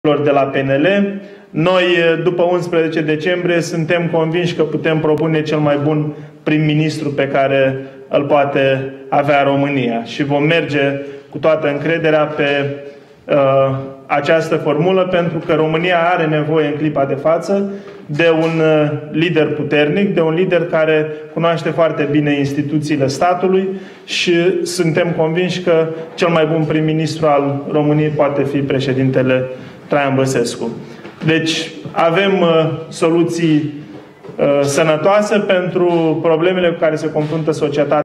de la PNL. Noi, după 11 decembrie, suntem convinși că putem propune cel mai bun prim-ministru pe care îl poate avea România și vom merge cu toată încrederea pe această formulă, pentru că România are nevoie în clipa de față de un lider puternic, de un lider care cunoaște foarte bine instituțiile statului și suntem convinși că cel mai bun prim-ministru al României poate fi președintele Traian Băsescu. Deci avem soluții sănătoase pentru problemele cu care se confruntă societatea.